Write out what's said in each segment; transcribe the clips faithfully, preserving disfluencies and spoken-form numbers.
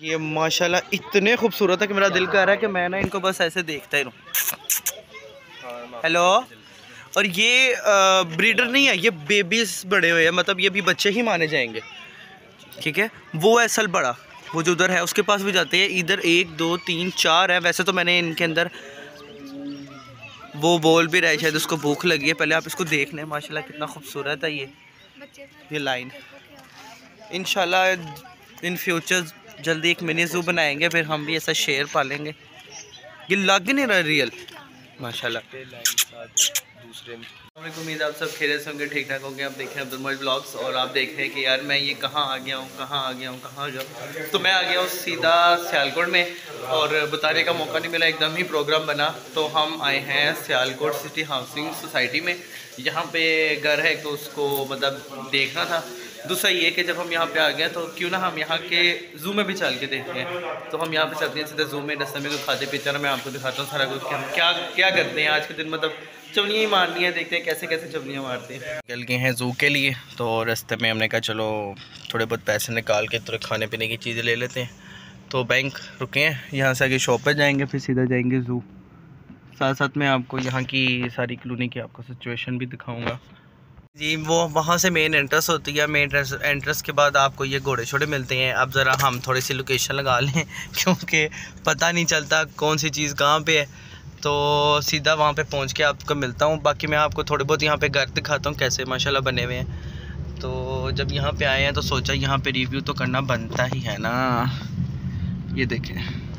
ये माशाल्लाह इतने खूबसूरत है कि मेरा दिल कर रहा है कि मैं ना इनको बस ऐसे देखता ही रहूं। हेलो। और ये ब्रीडर नहीं है, ये बेबीज बड़े हुए हैं, मतलब ये भी बच्चे ही माने जाएंगे। ठीक है, वो है असल बड़ा, वो जो उधर है उसके पास भी जाते हैं। इधर एक दो तीन चार है। वैसे तो मैंने इनके अंदर वो बोल भी रहा है, शायद उसको भूख लगी है। पहले आप इसको देख लें, माशाल्लाह कितना खूबसूरत है ये ये लाइन। इंशाल्लाह इन फ्यूचर जल्दी एक मिनी ज़ू बनाएंगे, फिर हम भी ऐसा शेर पालेंगे। ये लग नहीं रहा रियल माशाल्लाह। दूसरे उम्मीद आप सब खैरियत से होंगे, ठीक ठाक होंगे। आप देख रहे हैं अब्दुल मोइज़ ब्लॉग्स और आप देख रहे हैं कि यार मैं ये कहाँ आ गया हूँ कहाँ आ गया हूँ कहाँ आ गया हूँ। तो मैं आ गया हूँ सीधा सियालकोट में और बताने का मौका नहीं मिला, एकदम ही प्रोग्राम बना। तो हम आए हैं सियालकोट सिटी हाउसिंग सोसाइटी में। यहाँ पे घर है तो उसको मतलब देखना था। दूसरा ये कि जब हम यहाँ पे आ गए तो क्यों ना हम यहाँ के ज़ू में भी चल के देखते हैं। तो हम यहाँ पे चलते हैं सीधा ज़ू में। रास्ते में कुछ खाते पीते हैं, मैं आपको दिखाता हूँ सारा कुछ कि हम क्या क्या करते हैं आज के दिन। मतलब चवनियाँ ही मारनी है, देखते हैं कैसे कैसे चवनियाँ मारते हैं। निकल गए हैं ज़ू के लिए, तो रास्ते में हमने कहा चलो थोड़े बहुत पैसे निकाल के थोड़े खाने पीने की चीज़ें ले लेते हैं। तो बैंक रुके हैं, यहाँ से आगे शॉप पर जाएंगे, फिर सीधा जाएंगे ज़ू। साथ साथ में आपको यहाँ की सारी कॉलोनी की आपको सिचुएशन भी दिखाऊंगा जी। वो वहाँ से मेन एंट्रेंस होती है। मेन एंट्रेंस के बाद आपको ये घोड़े छोड़े मिलते हैं। अब ज़रा हम थोड़ी सी लोकेशन लगा लें क्योंकि पता नहीं चलता कौन सी चीज़ कहाँ पे है। तो सीधा वहाँ पे पहुँच के आपको मिलता हूँ। बाकी मैं आपको थोड़े बहुत यहाँ पे घर दिखाता हूँ कैसे माशाल्लाह बने हुए हैं। तो जब यहाँ पे आए हैं तो सोचा यहाँ पे रिव्यू तो करना बनता ही है ना। ये देखें,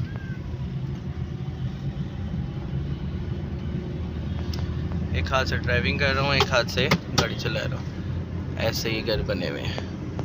एक हाथ से ड्राइविंग कर रहा हूँ, एक हाथ से गाड़ी चला रहा हूँ। ऐसे ही घर बने हुए हैं।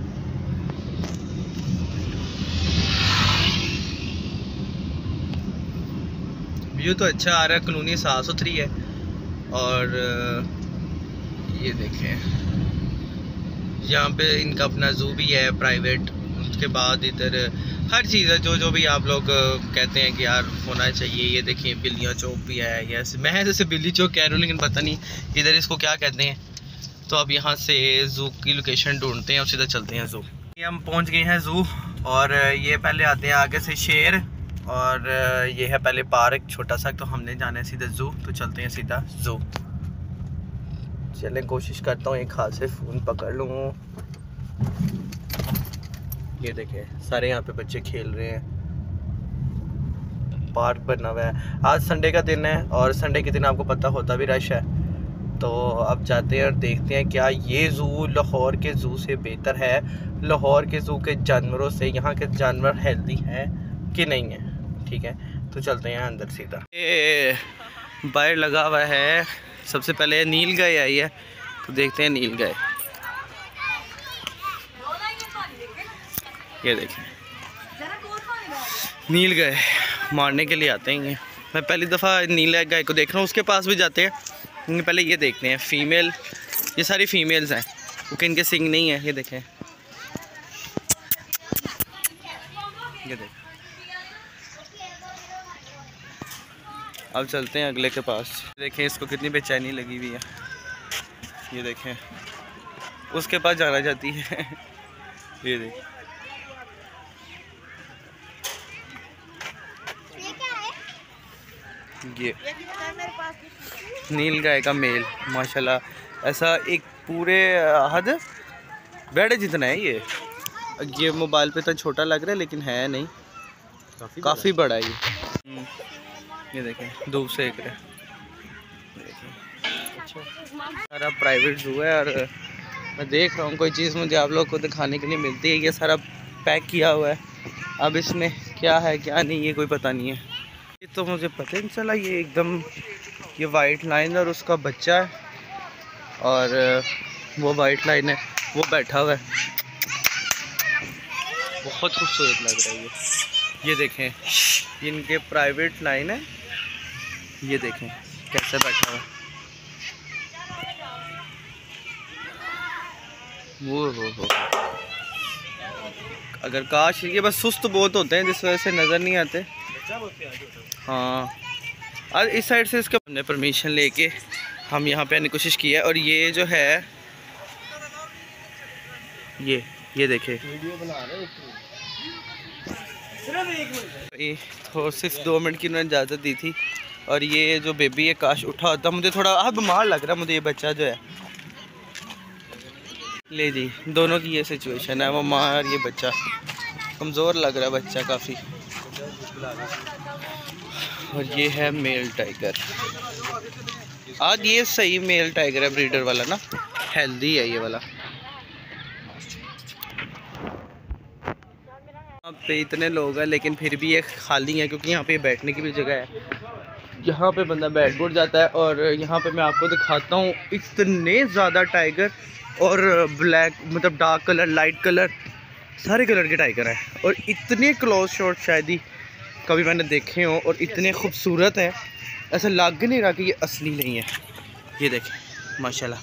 व्यू तो अच्छा आ रहा है, कॉलोनी साफ सुथरी है। और ये देखें यहाँ पे इनका अपना ज़ू भी है प्राइवेट। उसके बाद इधर हर चीज़ है जो जो भी आप लोग कहते हैं कि यार होना चाहिए। ये देखिए बिल्लियाँ चौक भी है। यस, मैं जैसे बिल्ली चौक कह रहा हूँ लेकिन पता नहीं इधर इसको क्या कहते हैं। तो अब यहाँ से ज़ू की लोकेशन ढूंढते हैं और सीधा चलते हैं ज़ू। ये हम पहुँच गए हैं ज़ू और ये पहले आते हैं आगे से शेर और ये है पहले पार्क छोटा सा। तो हमने जाना है सीधा ज़ू, तो चलते हैं सीधा ज़ू। चलें, कोशिश करता हूँ एक हाथ से फ़ोन पकड़ लूँ। ये देखें सारे यहाँ पे बच्चे खेल रहे हैं। पार्क बना हुआ है। आज संडे का दिन है और संडे के दिन आपको पता होता भी रश है। तो अब जाते हैं और देखते हैं क्या ये ज़ू लाहौर के ज़ू से बेहतर है, लाहौर के ज़ू के जानवरों से यहाँ के जानवर हेल्दी हैं कि नहीं है। ठीक है, तो चलते हैं अंदर सीधा। ये बाहर लगा हुआ है। सबसे पहले नील गाय आई है, तो देखते हैं नील गाय। ये देखें नील गाय मारने के लिए आते हैं। मैं पहली दफ़ा नील गाय को देख रहा हूँ, उसके पास भी जाते हैं। पहले ये देखते हैं फीमेल, ये सारी फीमेल्स हैं क्योंकि इनके सिंग नहीं है। ये देखें, ये देखें। अब चलते हैं अगले के पास। देखें इसको कितनी बेचैनी लगी हुई है। ये देखें उसके पास जाना चाहती है। ये देखें, ये नील गाय का मेल माशाल्लाह ऐसा एक पूरे हद बेड जितना है। ये ये मोबाइल पे तो छोटा लग रहा है लेकिन है नहीं, काफ़ी काफ़ी बड़ा है ये। ये देखें धूप सेक रहे। अच्छा सारा प्राइवेट ज़ू है और मैं देख रहा हूँ कोई चीज़ मुझे आप लोग को दिखाने के लिए मिलती है। ये सारा पैक किया हुआ है, अब इसमें क्या है क्या नहीं ये कोई पता नहीं है। ये तो मुझे पता नहीं चला। ये एकदम ये वाइट लाइन और उसका बच्चा है और वो वाइट लाइन है वो बैठा हुआ है। बहुत खूबसूरत लग रहा है ये। ये देखें ये इनके प्राइवेट लाइन है। ये देखें कैसे बैठा हुआ है। वो हो हो अगर काश ये बस सुस्त बहुत होते हैं जिस वजह से नज़र नहीं आते। हाँ, आज इस साइड से इसका हमने परमिशन लेके हम यहाँ पे आने की कोशिश की है। और ये जो है ये ये देखे ये तो सिर्फ दो मिनट की उन्होंने इजाज़त दी थी। और ये जो बेबी है काश उठा होता, मुझे थोड़ा हाँ बीमार लग रहा है मुझे ये बच्चा जो है। ले जी दोनों की ये सिचुएशन है, वो माँ और ये बच्चा। कमज़ोर लग रहा है बच्चा काफ़ी। और ये है मेल टाइगर। आज ये सही मेल टाइगर है, ब्रीडर वाला ना, हेल्दी है ये वाला। यहाँ पे इतने लोग हैं लेकिन फिर भी ये खाली है क्योंकि यहाँ पे बैठने की भी जगह है। यहाँ पे बंदा बैठ बुठ जाता है। और यहाँ पे मैं आपको दिखाता हूँ इतने ज़्यादा टाइगर और ब्लैक मतलब डार्क कलर, लाइट कलर, सारे कलर के टाइगर हैं। और इतने क्लोज शॉट शायद ही कभी मैंने देखे हों और इतने खूबसूरत हैं, ऐसा लग नहीं रहा कि ये असली नहीं है। ये देखें माशाल्लाह।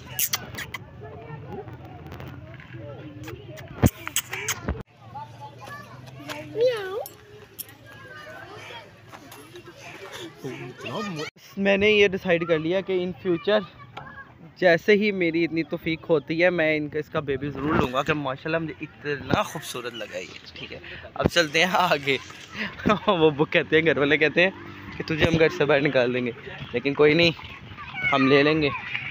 मैंने ये डिसाइड कर लिया कि इन फ्यूचर जैसे ही मेरी इतनी तौफीक होती है मैं इनका इसका बेबी ज़रूर लूँगा कि माशाल्लाह मुझे इतना खूबसूरत लगा ये। ठीक है अब चलते हैं आगे। वो वो कहते हैं, घर वाले कहते हैं कि तुझे हम घर से बाहर निकाल देंगे, लेकिन कोई नहीं हम ले लेंगे।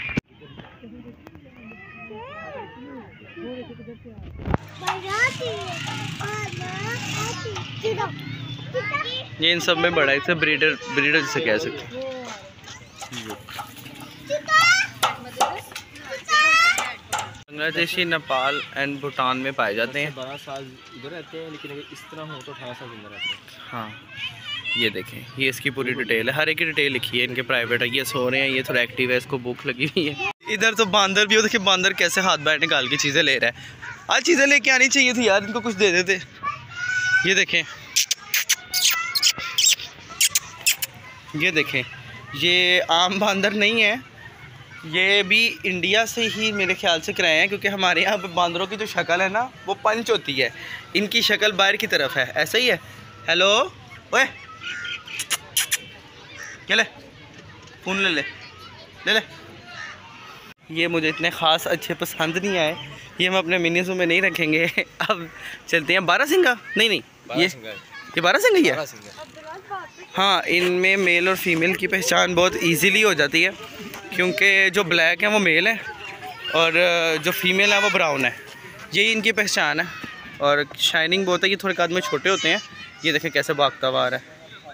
ये इन सब में बड़ा है, इसे ब्रीडर ब्रीडर जिसे कह सकते हैं। बांग्लादेशी, नेपाल एंड भूटान में पाए जाते हैं। बारह साल इधर रहते हैं, लेकिन अगर इस तरह हो तो अठारह साल इधर रहते हैं। हाँ ये देखें, ये इसकी पूरी डिटेल है, हर एक की डिटेल लिखी है। इनके प्राइवेट है, ये सो रहे हैं, ये थोड़ा एक्टिव है, इसको भूख लगी हुई है। इधर तो बांदर भी हो, देखिए बांदर कैसे हाथ बाहर निकाल के चीज़ें ले रहा है। आज चीज़ें लेके आनी चाहिए थी यार, इनको कुछ दे देते। ये देखें, ये देखें, ये आम बांदर नहीं है, ये भी इंडिया से ही मेरे ख्याल से कराए हैं, क्योंकि हमारे यहाँ पे बांदरों की जो शक्ल है ना वो पंच होती है, इनकी शक्ल बाहर की तरफ है, ऐसा ही है। हेलो ओए, क्या ले फ़ोन ले ले ले ले। ये मुझे इतने ख़ास अच्छे पसंद नहीं आए, ये हम अपने मिनी ज़ू में नहीं रखेंगे। अब चलते हैं बारह सिंगा। नहीं नहीं ये ये बारह सिंगा ही है। हाँ, इनमें मेल और फीमेल की पहचान बहुत इजीली हो जाती है, क्योंकि जो ब्लैक है वो मेल है और जो फीमेल है वो ब्राउन है। यही इनकी पहचान है। और शाइनिंग बहुत है, ये थोड़े कद में छोटे होते हैं। ये देखें कैसे भागता हुआ आ रहा है।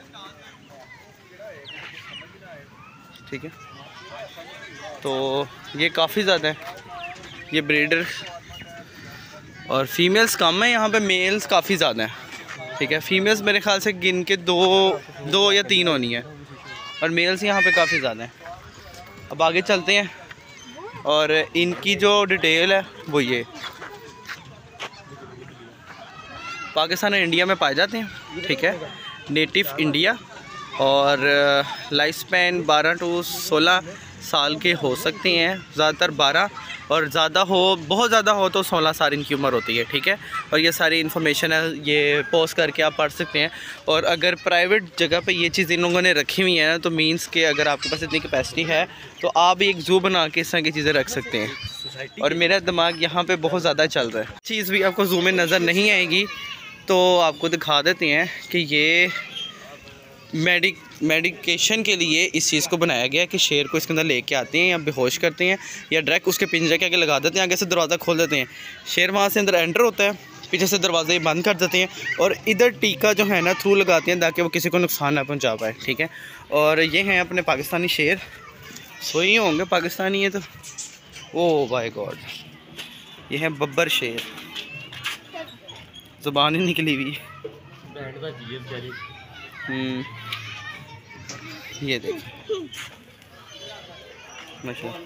ठीक है, तो ये काफ़ी ज़्यादा है ये ब्रीडर, और फीमेल्स कम है यहाँ पे, मेल्स काफ़ी ज़्यादा हैं। ठीक है, फीमेल्स मेरे ख्याल से गिन के दो दो या तीन होनी है, और मेल्स यहाँ पे काफ़ी ज़्यादा हैं। अब आगे चलते हैं और इनकी जो डिटेल है वो ये पाकिस्तान और इंडिया में पाए जाते हैं। ठीक है, नेटिव इंडिया, और लाइफ स्पैन बारह टू सोलह साल के हो सकते हैं, ज़्यादातर बारह, और ज़्यादा हो बहुत ज़्यादा हो तो सोलह साल इनकी उम्र होती है। ठीक है, और ये सारी इन्फॉर्मेशन है, ये पोस्ट करके आप पढ़ सकते हैं। और अगर प्राइवेट जगह पे ये चीज़ इन लोगों ने रखी हुई है ना, तो मींस के अगर आपके पास इतनी कैपेसिटी है तो आप एक ज़ू बना के इस तरह की चीज़ें रख सकते हैं। और मेरा दिमाग यहाँ पर बहुत ज़्यादा चल रहा है। चीज़ भी आपको ज़ू में नज़र नहीं आएगी, तो आपको दिखा देते हैं कि ये मेडिक मेडिकेशन के लिए इस चीज़ को बनाया गया है कि शेर को इसके अंदर लेके आते हैं या बेहोश करते हैं या डायरेक्ट उसके पिंजरे के आगे लगा देते हैं, आगे से दरवाज़ा खोल देते हैं, शेर वहाँ से अंदर एंटर होता है, पीछे से दरवाज़े बंद कर देते हैं, और इधर टीका जो है ना थ्रू लगाते हैं ताकि वो किसी को नुकसान ना पहुँचा पाए। ठीक है, और ये हैं अपने पाकिस्तानी शेर, सोई होंगे पाकिस्तानी है तो, ओ माय गॉड, ये हैं बब्बर शेर, ज़ुबान ही निकली हुई। हम्म, ये देखिए माशाल्लाह,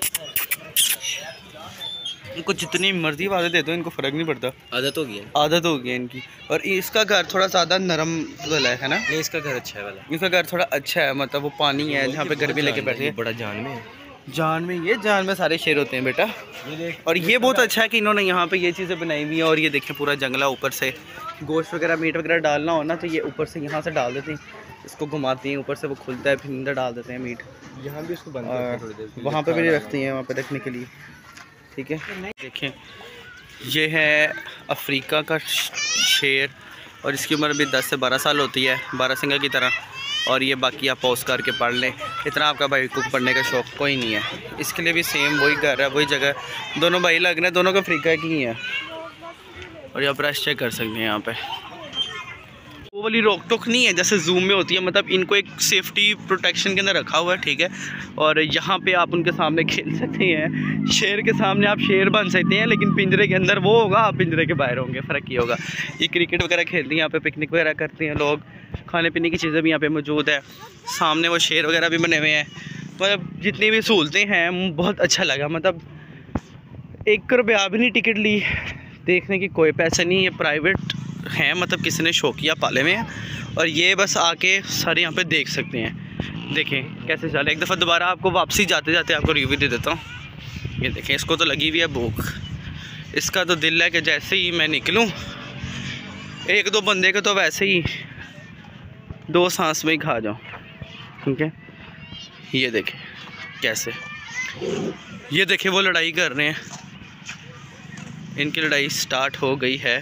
इनको जितनी मर्जी आवाज़ें दे दो इनको फ़र्क नहीं पड़ता, आदत हो गई है आदत हो गई है इनकी। और इसका घर थोड़ा ज़्यादा नरम वाला है ना? नहीं, इसका घर अच्छा है वाला, इसका घर थोड़ा अच्छा है, मतलब वो पानी है जहाँ पे गर्मी लेके बैठे हैं। बड़ा जान में जान में ये जान में सारे शेर होते हैं बेटा। और ये बहुत अच्छा है कि इन्होंने यहाँ पे ये चीज़ें बनाई हुई हैं। और ये देखें पूरा जंगला, ऊपर से गोश्त वगैरह मीट वगैरह डालना हो ना तो ये ऊपर से यहाँ से डाल देते हैं, इसको घुमाती हैं, ऊपर से वो खुलता है, फिर अंदर डाल देते हैं मीट। यहाँ भी इसको बंद करते हैं, वहाँ पे भी रखती हैं, वहाँ पे रखने के लिए। ठीक है, देखें ये है अफ्रीका का शेर, और इसकी उम्र भी दस से बारह साल होती है, बारह सिंगा की तरह। और ये बाकी आप पॉज करके पढ़ लें, इतना आपका भाई को पढ़ने का शौक़ कोई नहीं है। इसके लिए भी सेम वही घर है, वही जगह, दोनों भाई लग रहे हैं, दोनों का अफ्रीका की ही है। और यहाँ ब्रश चेक कर सकते हैं, यहाँ पे वो वाली रोक टोक नहीं है जैसे जूम में होती है, मतलब इनको एक सेफ्टी प्रोटेक्शन के अंदर रखा हुआ है, ठीक है। और यहाँ पे आप उनके सामने खेल सकते हैं, शेर के सामने आप शेर बन सकते हैं, लेकिन पिंजरे के अंदर वो होगा, आप पिंजरे के बाहर होंगे, फ़र्क ही होगा। ये क्रिकेट वगैरह खेलती हैं यहाँ पे, पिकनिक वगैरह करते हैं लोग, खाने पीने की चीज़ें भी यहाँ पे मौजूद है, सामने वो शेर वगैरह भी बने हुए हैं। मतलब जितनी भी सहूलतें हैं बहुत अच्छा लगा। मतलब एक रुपया भी नहीं टिकट ली, देखने की कोई पैसे नहीं, ये प्राइवेट हैं, मतलब किसी ने शौकिया पाले हुए हैं। और ये बस आके सारे यहाँ पे देख सकते हैं। देखें कैसे चले। एक दफ़ा दोबारा आपको वापसी जाते जाते आपको रिव्यू दे देता हूँ। ये देखें, इसको तो लगी हुई है भूख, इसका तो दिल है कि जैसे ही मैं निकलूँ, एक दो बंदे को तो वैसे ही दो सांस में ही खा जाऊँ, ठीक है। ये देखें कैसे, ये देखें वो लड़ाई कर रहे हैं, इनकी लड़ाई स्टार्ट हो गई है।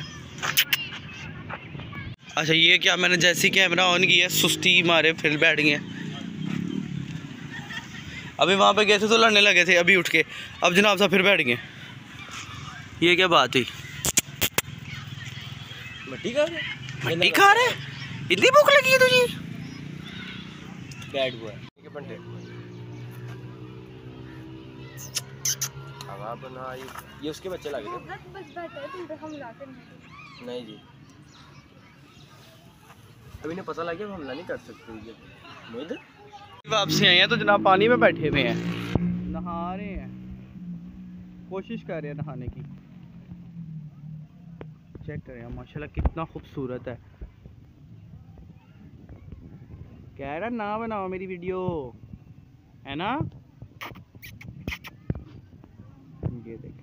अच्छा ये क्या, मैंने जैसे ही कैमरा ऑन किया सुस्ती मारे फिर बैठ गए। अभी वहाँ पे गए थे तो लड़ने लगे थे, अभी उठ के अब जनाब साहब फिर बैठ गए। ये क्या बात हुई? मट्टी खा रहे मट्टी खा रहे इतनी भूख लगी है तुझे? बैठ हुआ है हवा बना, ये उसके बच्चे लगे थे। नहीं जी, अभी नहीं पता लग गया, हमला नहीं कर सकते। वापसी आए हैं तो जनाब पानी में बैठे हुए हैं, नहा रहे हैं, कोशिश कर रहे हैं नहाने की। चेक करें माशाल्लाह कितना खूबसूरत है। कह रहा ना बनाओ मेरी वीडियो, है ना। ये देखें,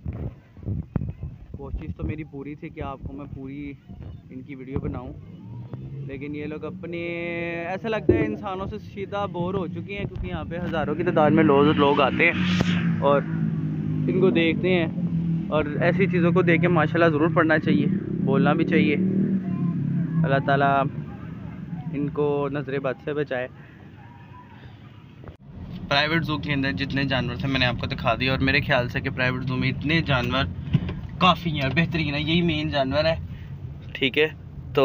कोशिश तो मेरी पूरी थी कि आपको मैं पूरी इनकी वीडियो बनाऊं, लेकिन ये लोग अपने, ऐसा लगता है इंसानों से सीधा बोर हो चुकी हैं, क्योंकि यहाँ पे हज़ारों की तादाद में लोग लोग आते हैं और इनको देखते हैं। और ऐसी चीज़ों को देख के माशाल्लाह ज़रूर पढ़ना चाहिए, बोलना भी चाहिए। अल्लाह ताला इनको नज़र बद से बचाए। प्राइवेट ज़ू के अंदर जितने जानवर थे मैंने आपको दिखा दिया, और मेरे ख्याल से कि प्राइवेट ज़ू में इतने जानवर काफ़ी हैं, बेहतरीन है, यही मेन जानवर है, ठीक है। तो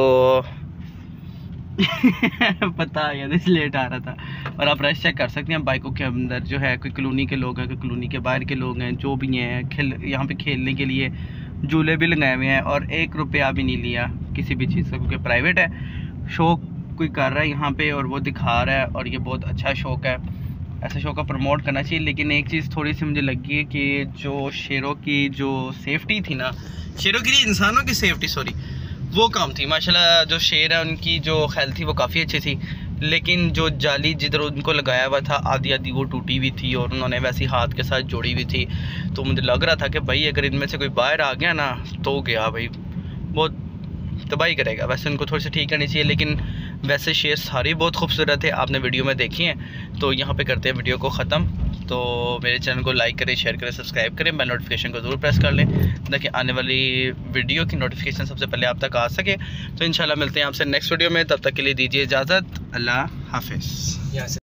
पता आ गया इसलिए लेट आ रहा था। और आप रश चेक कर सकते हैं बाइकों के अंदर जो है, कोई कॉलोनी के लोग हैं, कोई कॉलोनी के बाहर के लोग हैं, जो भी हैं खेल, यहाँ पे खेलने के लिए झूले भी लगाए हुए हैं, और एक रुपया भी नहीं लिया किसी भी चीज़ का, क्योंकि प्राइवेट है। शौक कोई कर रहा है यहाँ पे और वो दिखा रहा है, और ये बहुत अच्छा शौक है, ऐसे शौक का प्रमोट करना चाहिए। लेकिन एक चीज़ थोड़ी सी मुझे लगी है कि जो शेरों की जो सेफ्टी थी ना, शेरों की नहीं इंसानों की सेफ्टी, सॉरी, वो काम थी माशाल्लाह। जो शेर है उनकी जो खैल थी वो काफ़ी अच्छी थी, लेकिन जो जाली जिधर उनको लगाया हुआ था आधी आधी वो टूटी हुई थी, और उन्होंने वैसे हाथ के साथ जोड़ी हुई थी। तो मुझे लग रहा था कि भाई अगर इनमें से कोई बाहर आ गया ना तो गया भाई, बहुत तबाही करेगा। वैसे उनको थोड़ी सी ठीक करनी चाहिए, लेकिन वैसे शेर सारे बहुत खूबसूरत है, आपने वीडियो में देखी हैं। तो यहाँ पे करते हैं वीडियो को ख़त्म। तो मेरे चैनल को लाइक करें, शेयर करें, सब्सक्राइब करें, बेल नोटिफिकेशन को ज़रूर प्रेस कर लें ताकि आने वाली वीडियो की नोटिफिकेशन सबसे पहले आप तक आ सके। तो इंशाल्लाह मिलते हैं आपसे नेक्स्ट वीडियो में, तब तक के लिए दीजिए इजाज़त। अल्लाह हाफिज़।